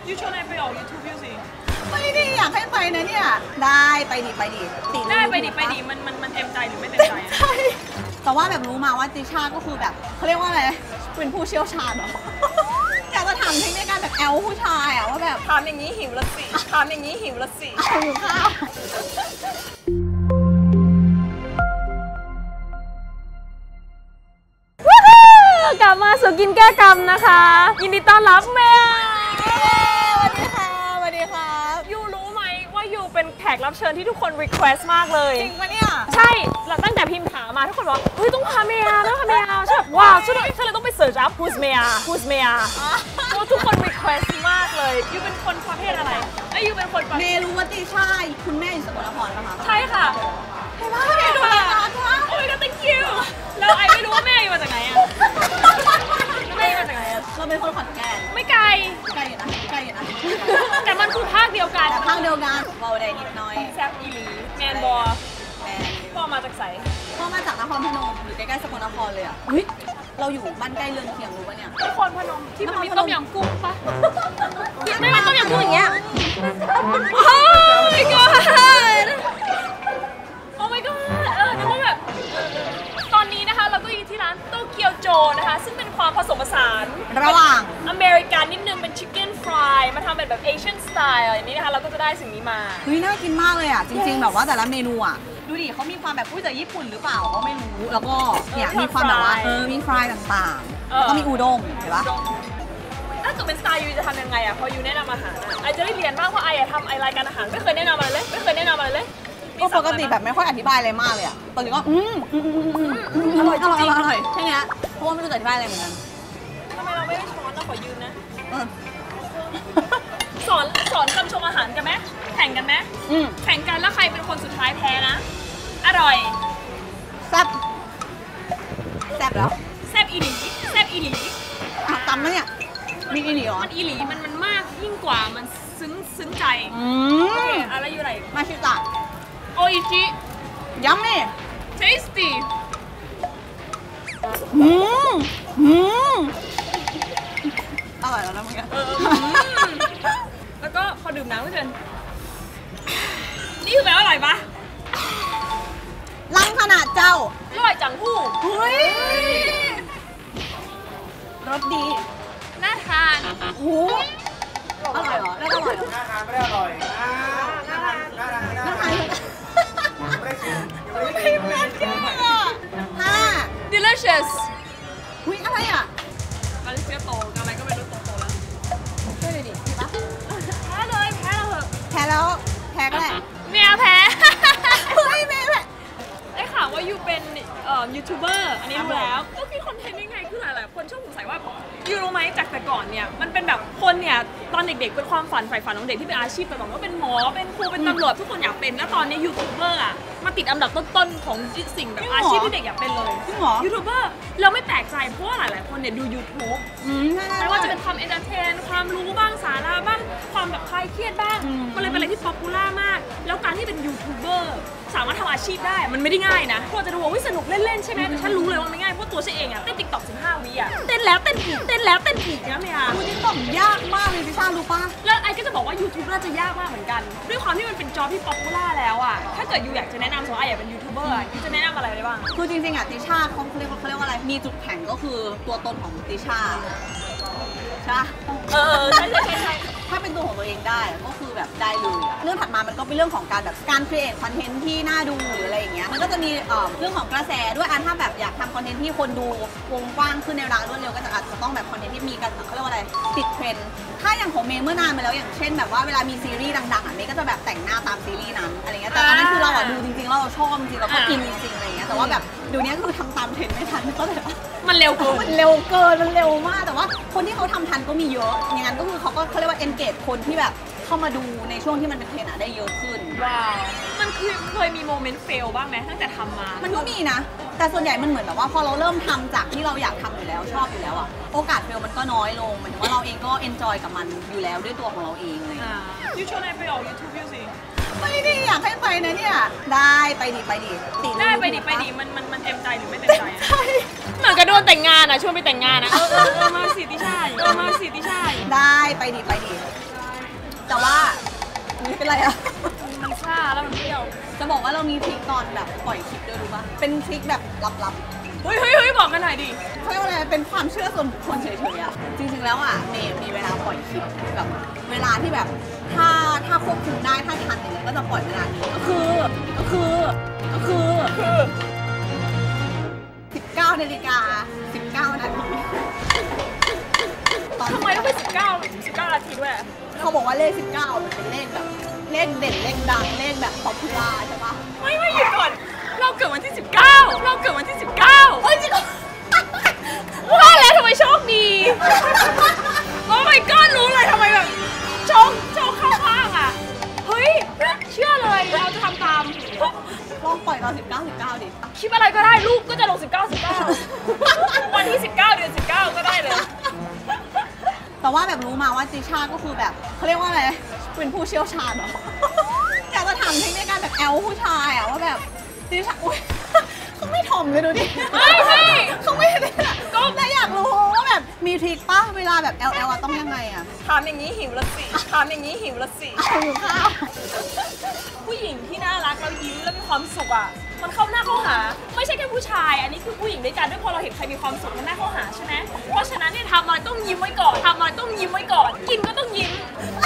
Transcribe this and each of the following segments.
ยูชวนไอไปออก YouTube ยูสิไปดิอยากให้ไปนะเนี่ยได้ไปดิได้ไปดิมันเต็มใจหรือไม่เต็มใจแต่ว่าแบบรู้มาว่าติชาก็คือแบบเขาเรียกว่าอะไรเป็นผู้เชี่ยวชาญเหรออยากจะถามเทคนิคการแบบแอลผู้ชายอะว่าแบบถามอย่างนี้หิวละสิถามอย่างนี้หิวละสิหิวข้าวกลับมาสู่กินแก้กรรมนะคะยินดีต้อนรับแม่สวัสดีค่ะสวัสดีค่ะยูรู้ไหมว่ายูเป็นแขกรับเชิญที่ทุกคน request มากเลยจริงปะเนี่ยใช่แล้วตั้งแต่พิมพ์ถามมาทุกคนบอกเฮ้ยต้องพาเมียต้องพาเมียใช่แบบว้าวฉันเลยต้องไปเสิร์ชอัพ who's เมียเพราะทุกคน request มากเลยยูเป็นคนประเภทอะไรยูเป็นคนเมย์รู้ว่าติชาคุณแม่อยู่สกลนครป่ะคะใช่ค่ะใช่ป่ะเมย์ดูรายการป่ะโอ้ยก็ thank you แล้วไอไม่รู้ว่าแม่อยู่มาจากไหนอะแม่มาจากไหนอะเราเป็นคนขอนแก่นไม่ไกลอยู่นะแต่มันคือภาคเดียวกันภาคเดียวกันเบาได้นิดหน่อยแซ่บอีหลีแมนบอพ่อมาจากไสพ่อมาจากนครพนมอยู่ใกล้ๆสกลนครเลยอ่ะเราอยู่บ้านใกล้เรือนเคียงรู้ป่ะเนี่ยนครพนมที่มันมีต้มยำกุ้งปะไม่เป็นต้มยำกุ้งอย่างเงี้ยโอ้ my god โอ้ my god นึกว่าแบบตอนนี้นะคะเราก็อยู่ที่ร้านโตเกียวโจนะคะซึ่งเป็นความผสมผสานระหว่างอเมริกันนิดนึงเป็นชิคเก้นฟรายมาทำเป็นแบบเอเชียนสไตล์อย่างนี้นะคะเราก็จะได้สิ่งนี้มาน่ากินมากเลยอ่ะจริงๆแบบว่าแต่ละเมนูอ่ะดูดิเขามีความแบบจากญี่ปุ่นหรือเปล่าก็ไม่รู้แล้วก็เนี่ยมีความแบบว่ามีฟรายต่างๆแล้วก็มีอูด้งเห็นปะถ้าเกิดเป็นสไตล์ยูจะทำยังไงอ่ะพอยูแนะนำอาหารไอจะได้เรียนบ้างเพราะไอทำรายการอาหารไม่เคยแนะนำอะไรเลยก็ปกติแบบไม่ค่อยอธิบายอะไรมากเลยอะตอนนี้ก็อร่อยจริงใช่ไหมเพราะว่าไม่รู้จะอธิบายอะไรเหมือนกันทำไมเราไม่ได้ช้อนเราขอยืมนะสอนคำชมอาหารกันไหมแข่งกันไหมแข่งกันแล้วใครเป็นคนสุดท้ายแพ้นะอร่อยแซ่บแล้วแซ่บอีหลีตำไหมเนี่ยมีอีหลีเหรอมันอีหลีมันมากยิ่งกว่ามันซึ้งใจโอเคอะไรอยู่ไหนมาชิตะโออิชิยัมมี่ tasty อร่อยแล้วนะมึงแล้วก็พอดื่มน้ำก็เชิญนี่คือแปลว่าอร่อยปะลังขนาดเจ้าอร่อยจังผู้รสดีน่าทานอร่อยเหรอน่าอร่อยเหรอน่าทานไม่ได้อร่อยน่าทานไม่จริงอ่ะ delicious อะไรอ่ะอะไรเสียโตอะไรก็ไม่รู้โตแล้วช่วยหน่อยดิปะแพ้เลยแพ้แล้วเหรอแพ้แล้วแพ้ก็แหละเมียแพ้เมย์แหละได้ข่าวว่ายูเป็นยูทูบเบอร์อันนี้รู้แล้วก็คิดคอนเทนต์ยังไงคือหลายๆคนชอบสงสัยว่ายูรู้ไหมจากแต่ก่อนเนี่ยมันเป็นแบบคนเนี่ยตอนเด็กๆเป็นความใฝ่ฝันของเด็กที่เป็นอาชีพแต่บอกว่าเป็นหมอเป็นครูเป็นตำรวจทุกคนอยากเป็นแล้วตอนนี้ยูทูบเบอร์อะมาติดอันดับต้นๆของสิ่งแบบอาชีพที่เด็กอยากเป็นเลยยูทูบเบอร์เราไม่แปลกใจเพราะว่าหลายๆคนเนี่ยดู YouTube ไม่ว่าจะเป็นความเอนเตอร์เทนความรู้บ้างสาระบ้างความแบบคลายเครียดบ้างมันเลยเป็นอะไรที่ป๊อปปูล่ามากแล้วการที่เป็นยูทูบเบอร์สามารถทำอาชีพได้มันไม่ได้ง่ายนะพวกจะดูว่าสนุกเล่นๆใช่ไหมแต่ฉันรู้เลยว่าไม่ง่ายเพราะตัวฉันเองอะเต้นติ๊กต็อก15 วิอะเต้นแล้วเต้นอีกนะเมียติ๊กต็อกยากมากเลยพี่ชารู้ป่ะแล้วไอ้ก็จะบอกว่า YouTube น่าจะยากมากเหมือนกันด้วยความที่มันเป็นจอที่ป๊อปปูล่าแล้วอะถ้าเกิดยูอยากจะแนะนำสมมติไอ้อยากเป็นยูทูบเบอร์ยูจะแนะนำอะไรได้บ้างคือจริงๆอะติชาเขาเรียกว่าอะไรมีจุดแข็งก็คือตัวตนของติชาใช่ใช่ถ้าเป็นตัวของตัวเองได้ก็คือแบบได้เลยเรื่องถัดมามันก็เป็นเรื่องของการแบบการ create คอนเทนต์ที่น่าดูหรืออะไรอย่างเงี้ยมันก็จะมีเรื่องของกระแสด้วยถ้าแบบอยากทำคอนเทนต์ที่คนดูวงกว้างขึ้นในเวลารวดเร็วก็จะอาจจะต้องแบบคอนเทนต์ที่มีกันเขาเรียกว่าอะไรติดเทรนด์ถ้าอย่างของเมย์เมื่อนานมาแล้วอย่างเช่นแบบว่าเวลามีซีรีส์ดังๆเมย์ก็จะแบบแต่งหน้าตามซีรีส์นั้นอะไรเงี้ยแต่ตอนนั้นคือเราดูจริงๆเราชอบจริงเราก็กินจริงๆอะไรเงี้ยแต่ว่าแบบเดี๋ยวนี้คือทำตามเทรนด์ไม่ทันก็เลยมันเร็วเกินมันเร็วมากแต่ว่าคนที่เขาทำทันก็มีเยอะอย่างนั้นก็คือเขาเรียกว่า engage คนที่แบบเข้ามาดูในช่วงที่มันเป็นเทรนด์ได้เยอะขึ้นว้าวมันเคยมีโมเมนต์เฟลบ้างไหมตั้งแต่ทำมามันก็มีนะแต่ส่วนใหญ่มันเหมือนแบบว่าพอเราเริ่มทำจากที่เราอยากทำอยู่แล้วชอบอยู่แล้วอะโอกาสเฟลมันก็น้อยลงหมายถึงว่าเราเองก็ enjoy กับมันอยู่แล้วด้วยตัวของเราเองเลยยูชวนไอไปออก YouTube ยูสิไปดิอยากให้ไปนะเนี่ยได้ไปดิได้ไปดิมันเต็มใจหรือไม่เต็มใจเหมือนกับโดนแต่งงานอะชวนไปแต่งงานอะมาสิติชาได้ไปดิแต่ว่าไม่เป็นไรอะมันซ่าแล้วมันเปรี้ยวจะบอกว่าเรามีทริคตอนแบบปล่อยคลิปด้วยรู้ปะเป็นทริคแบบลับๆเฮ้ยบอกกันหน่อยดิเขาเรียกว่าอะไรเป็นความเชื่อส่วนบุคคลเฉยๆอะจริงๆแล้วอะเมย์มีเวลาปล่อยคลิปแบบเวลาที่แบบถ้าควบคุมได้ถ้าทันอย่างเงี้ยก็จะปล่อยเวลานี้ก็คือ19 นาฬิกา 19 นาทีทำไมต้องเป็น19 นาทีด้วยเขาบอกว่าเลข 19 มันเป็นเลขแบบเลขเด่นเลขดังเลขแบบป๊อปปูล่าใช่ปะไม่หยุดก่อน เราเกิดวันที่ 19 เราเกิดวันที่ 19 เฮ้ยจริงเหรอว่าแล้วทำไมโชคดีโอ้ my god รู้เลยทำไมแบบโชคเข้าข้างอ่ะ เฮ้ย เชื่อเลยเราจะทำตามลองปล่อยตอน19 ดิคลิปอะไรก็ได้ลูกก็จะลง 19 วันที่ 19 เดือน 19 ก็ได้เลยแต่ว่าแบบรู้มาว่าจิชาก็คือแบบเขาเรียกว่าอะไรเป็นผู้เชี่ยวชาญเหรอ อยากจะถามเทคนิคการแบบแอลผู้ชายอะว่าแบบจิชาอุ้ย เขาไม่ถ่อมเลยดูดิไม่เขาไม่เลยอะก็แต่อยากรู้ว่าแบบมีทริคป่ะเวลาแบบ LL อะต้องยังไงอะถามอย่างนี้หิวละสิ ถามอย่างนี้หิวละสิเอาอยู่ข้าวผู้หญิงที่น่ารักแล้วยิ้มแล้วมีความสุขอ่ะ มันเข้าหน้าเข้าหา ไม่ใช่แค่ผู้ชาย อันนี้คือผู้หญิงด้วยกันด้วยพอเราเห็นใครมีความสุขมันหน้าเข้าหาใช่ไหมเพราะฉะนั้นเนี่ยทำอะไรต้องยิ้มไว้ก่อนทำอะไรต้องยิ้มไว้ก่อน กินก็ต้องยิ้ม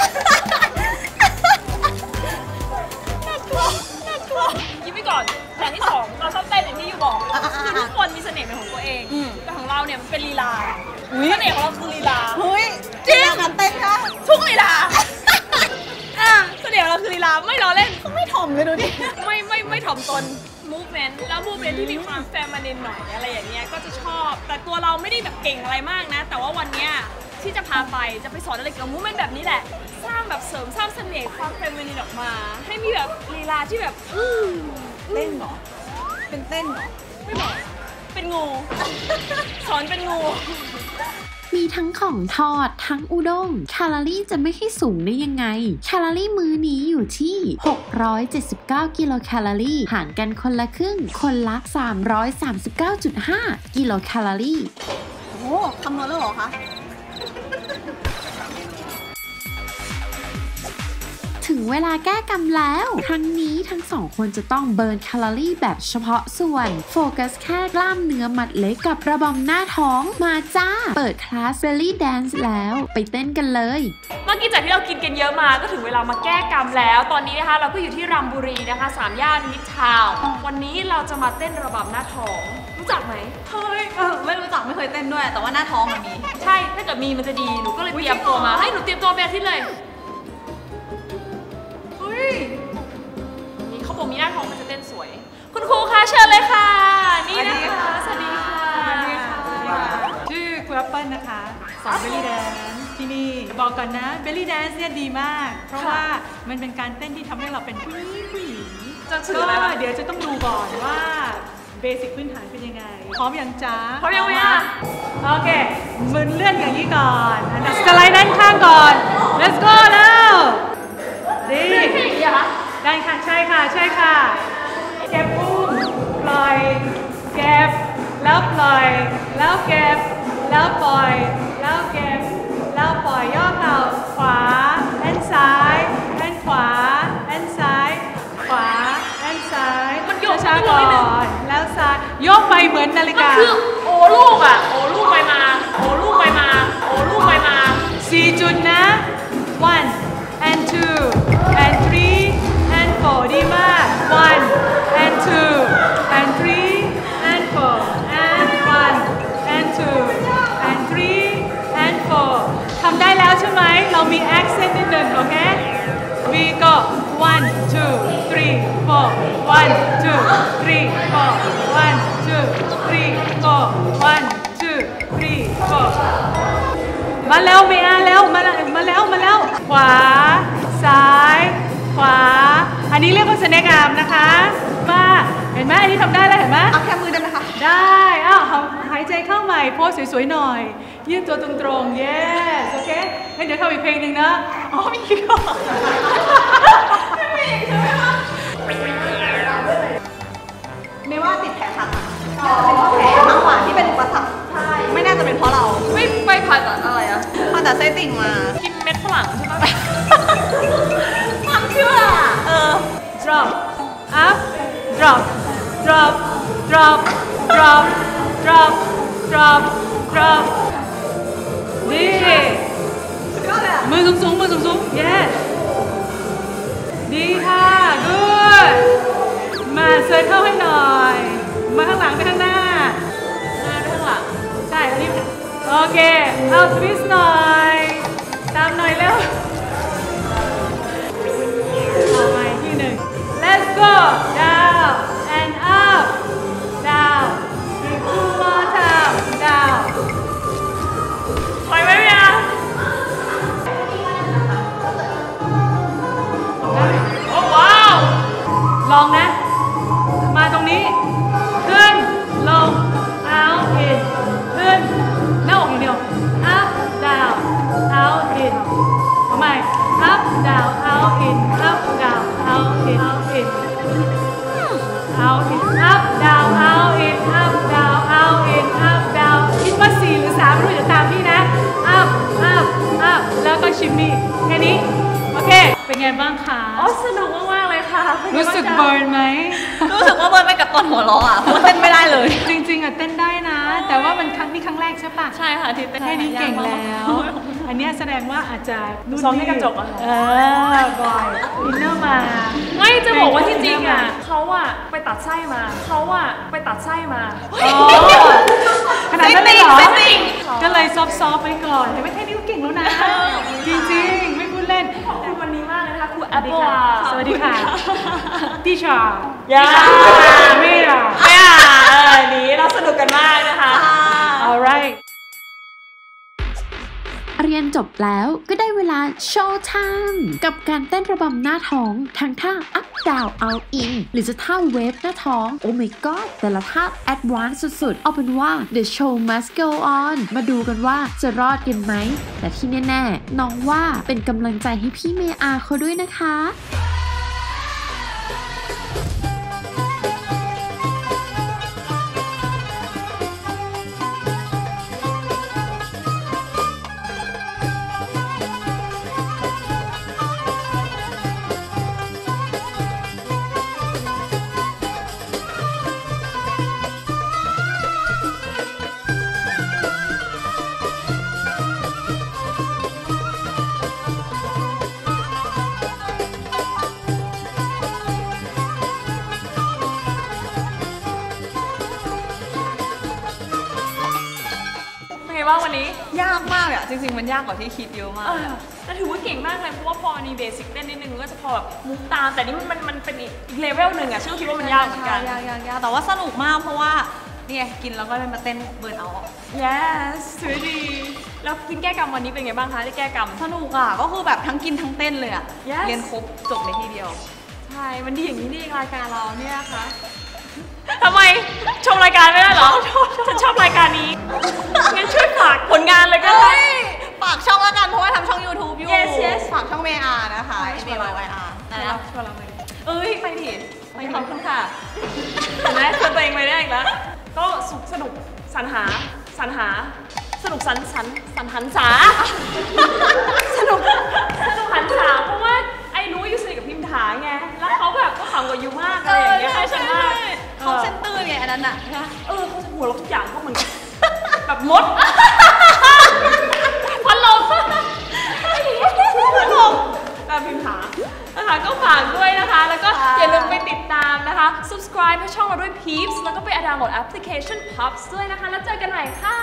น่ากลัวยิ้มไว้ก่อนอย่างที่สองเราชอบเต้นอย่างที่ยูบอกคือทุกคนมีเสน่ห์เป็นของตัวเองแต่ของเราเนี่ยมันเป็นลีลาเสน่ห์ของเราคือลีลาเฮ้ยจริงการเต้นนะทุกลีลาเสน่ห์ของเราคือลีลาไม่ล้อเล่นเขาไม่ถ่อมเลยดูดิไม่ถ่อมตน movement แล้ว movement ที่มีความแฟมินินหน่อยอะไรอย่างเงี้ยก็จะชอบ แต่ตัวเราไม่ได้แบบเก่งอะไรมากนะ แต่ว่าวันเนี้ยที่จะพาไปจะไปสอนอะไรเกี่ยวกับ movement แบบนี้แหละ สร้างแบบเสริมสร้างเสน่ห์ความแฟมินินออกมา ให้มีแบบลีลาที่แบบเต้นเหรอเป็นเต้นเหรอไม่บอกเป็นงู สอนเป็นงูมีทั้งของทอดทั้งอุด้งแคลอรี่จะไม่ให้สูงได้ยังไงแคลอรี่มื้อนี้อยู่ที่ 679 กิโลแคลอรี่หารกันคนละครึ่งคนละ 339.5 กิโลแคลอรี่โอ้โหคำนวณแล้วเหรอคะถึงเวลาแก้กรรมแล้ว ครั้งนี้ทั้งสองคนจะต้องเบิร์นแคลอรี่แบบเฉพาะส่วนโฟกัสแค่กล้ามเนื้อมัดเล็กกับระบำหน้าท้องมาจ้าเปิดคลาส Belly Dance แล้วไปเต้นกันเลยเมื่อกี้จากที่เรากินกันเยอะมาก็ถึงเวลามาแก้กรรมแล้ว ตอนนี้นะคะเราก็อยู่ที่รัมบุรีนะคะ3 ย่านมิตรทาวน์วันนี้เราจะมาเต้นระบำหน้าท้องรู้จักไหมเฮ้ยไม่รู้จักไม่เคยเต้นด้วย แต่ว่าหน้าท้องมันมีใช่ถ้าเกิดมีมันจะดีหนูก็เลยเตรียมตัวมาให้หนูเตรียมตัวไปอาทิตย์เลยเฮ้ยนี่เขาบอกมีหน้าท้องมันจะเต้นสวย คุณครูคะเชิญเลยค่ะนี่นะคะสวัสดีค่ะชื่อครูแอปเปิลนะคะสอนเบลลี่แดนที่นี่บอกก่อนนะเบลลี่แดนเนี่ยดีมาก เพราะว่ามันเป็นการเต้นที่ทำให้เราเป็นผู้หญิงจะถือก็อะไรมาเดี๋ยวจะต้องดูก่อนว่าเบสิกพื้นฐานเป็นยังไงพร้อมยังจ้าพร้อมยังไหมอ่ะโอเคมือเลื่อนอย่างนี้ก่อนสไลด์ด้านข้างก่อน let's go แล้วดีได้ค่ะใช่ค่ะใช่ค่ะเก็บอุ้มปล่อยเก็บแล้วปล่อยแล้วเก็บแล้วปล่อยแล้วเก็บแล้วปล่อยย่อเข่าขวาแอนซ้ายแอนขวาแอนซ้ายขวาแอนซ้ายมันโยกช้าๆก่อนแล้วซ้ายโยกไปเหมือนนาฬิมันกาคือโอลูกอ่ะโอลูกไปมาโอลูกไปมาโอลูกไปมา 4 จุดนะ 1 and 2 and 3 and 4 ดีมาก 1 and 2 and 3 and 4 and 1 and 2 and 3 and 4 ทำได้แล้วใช่ไหม เรามี accent นิดหนึ่งโอเค we go 1 2 3 4 1 2 3 4 1 2 3 4 1 2 3 4 มาแล้วเมียแล้วมาแล้วขวาซ้ายขวาอันนี้เรียกว่าสเนกอาร์มนะคะมาเห็นไหมอันนี้ทำได้แล้วเห็นไหมเอาแค่มือได้ไหมคะได้อ้าวหายใจเข้าใหม่โพสสวยๆหน่อยยืดตัวตรงๆ yes โอเคงั้นเดี๋ยวทำอีกเพลงหนึ่งนะอ๋อมีก่อนไม่ว่าติดแผลผ่าตัดเป็นเพราะแผลมากกว่าที่เป็นอุปสรรคใช่ไม่น่าจะเป็นเพราะเราไม่ไปผ่าตัดอะไรอะผ่าตัดตัดไส้ติ่งมากินเม็ดฝรั่งใช่ไหมความเชื่อ drop up drop drop drop drop drop drop drop ดีมือสูงมือสูง yes ดีค่ะ good มาเซิร์ชเข้าให้หน่อยมาข้างหลังไปข้างหน้าไปข้างหลังใช่อันนี้โอเคเอาทวิสต์หน่อยตามหน่อยเร็วเอาใหม่ที่หนึ่ง let's go down and up down two more time down ไปไหมพี่อาโอ้ว้าวลองนะมาตรงนี้ขึ้นลง out in ขึ้นหน้าอกอย่างเดียว up down out in ทำไม up down out in up down out in out in out in up down out in up down out in up down คิดว่า4 หรือ 3รู้จะตามพี่นะ up up up แล้วก็ชิมมี่แค่นี้โอเคเป็นไงบ้างคะอ๋อสนุกมากๆเลยค่ะรู้สึกเบิร์นไหมรู้สึกว่าเบิร์นไปกับตอนหัวเราะอ่ะเพราะเต้นไม่ได้เลยจริงๆอ่ะเต้นได้นะ แต่ว่ามันครั้งแรกใช่ปะใช่ค่ะที่เต้นแค่นี้เก่งแล้วอันนี้แสดงว่าอาจจะซ้อมที่กระจกอะบ่อยอินเนอร์มาไม่จะบอกว่าที่จริงอ่ะเขาอ่ะไปตัดไส้มาขนาดนั้นเลยเหรอก็เลยซอฟๆไปก่อนแต่ไม่แค่นี้ก็เก่งแล้วนะจริงๆไม่พูดเล่นขอบคุณวันนี้มากเลยนะคะครูแอปเปิลสวัสดีค่ะติชาไม่นี้เราสนุกกันมากนะคะ alright เรียนจบแล้วก็ได้เวลาโชว์ไทม์กับการเต้นระบำหน้าท้องทั้งท่า up down out in หรือจะท่าเวฟหน้าท้อง oh my god แต่ละท่า advanced สุดๆเอาเป็นว่า the show must go on มาดูกันว่าจะรอดกันไหมแต่ที่แน่ๆน้องว่าเป็นกำลังใจให้พี่เมอาเขาด้วยนะคะว่าวันนี้ยากมากเลยอะจริงๆมันยากกว่าที่คิดเยอะมากแต่ถือว่าเก่งมากเลยเพราะว่าพอมีเบสิกเต้นนิดนึงก็จะพอแบบมุกตามแต่นี่มันเป็นอีกเลเวลหนึ่งอะฉันคิดว่ามันยากเหมือนกันยากแต่ว่าสนุกมากเพราะว่าเนี่ยกินแล้วก็เลยมาเต้นเบิร์นเอา yes สวยดีแล้วกินแก้กรรมวันนี้เป็นไงบ้างคะได้แก้กรรมสนุกอะก็คือแบบทั้งกินทั้งเต้นเลยอะเรียนครบจบในทีเดียวใช่มันดีอย่างนี้ดีรายการเราเนี่ยค่ะทำไมชมรายการไม่ได้เหรอฉันชอบรายการนี้งั้นช่วยฝากผลงานเลยก็ได้ฝากช่องละกันเพราะว่าทำช่อง YouTube อยู่ yes ฝากช่องเมอานะคะ MAYYR นะชวนเราไปไปดิขอบคุณค่ะเห็นไหมชวนตัวเองไปได้อีกแล้วก็สนุกสรรหาสนุกหันษาสนุกหันษาเพราะว่าไอ้รู้อยู่สนิทกับพิมถาไงแล้วเขาแบบก็ขำกว่ายูมากอะไรอย่างเงี้ยเขาฉันมากเขาเส้นตื้นไงอันนั้นน่ะเขาจะหัวเราทุกอย่างเขาเหมือนแบบมดพันลมแบบพิมถานะคะก็ฝากด้วยนะคะแล้วก็อย่าลืมไปติดตามนะคะ subscribe ให้ช่องเราด้วย Peeps แล้วก็ไปดาวน์โหลดแอปพลิเคชัน Pops ด้วยนะคะแล้วเจอกันใหม่ค่ะ